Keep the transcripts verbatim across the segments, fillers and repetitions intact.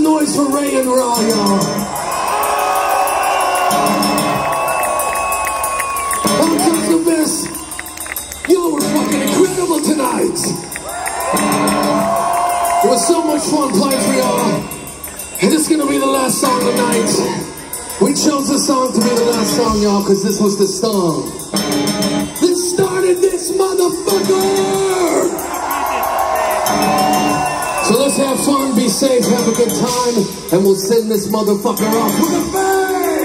some noise for Ray and Raw, y'all. On top of this, y'all were fucking incredible tonight. It was so much fun playing for y'all. And this is gonna be the last song of the night. We chose this song to be the last song, y'all, because this was the song that started this motherfucker! So let's have fun, be safe, have a good time, and we'll send this motherfucker off with a bang!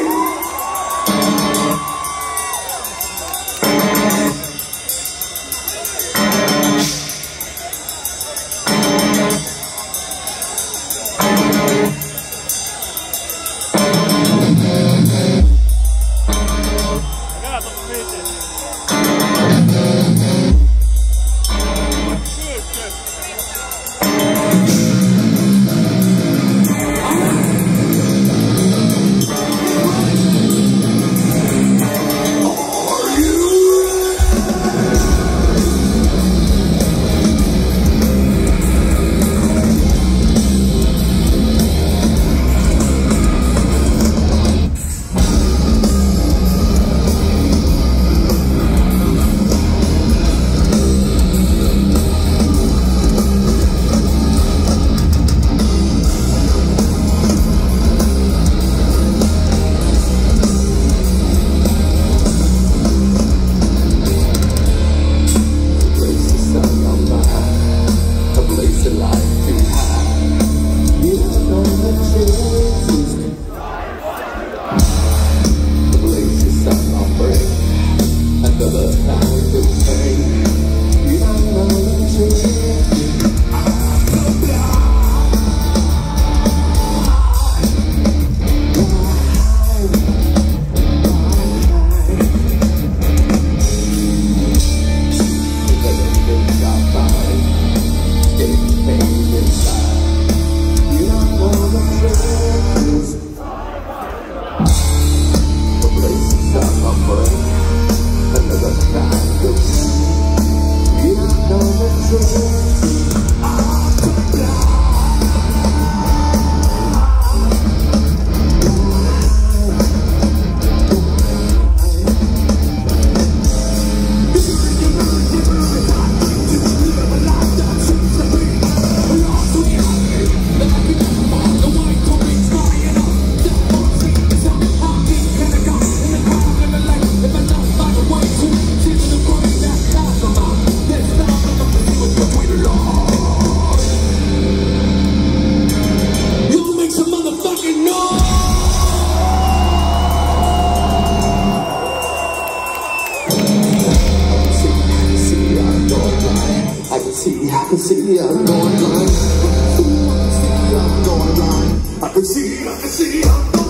I can see I'm going blind. I can see, I can see I'm going blind. I can see, I can see I'm going blind.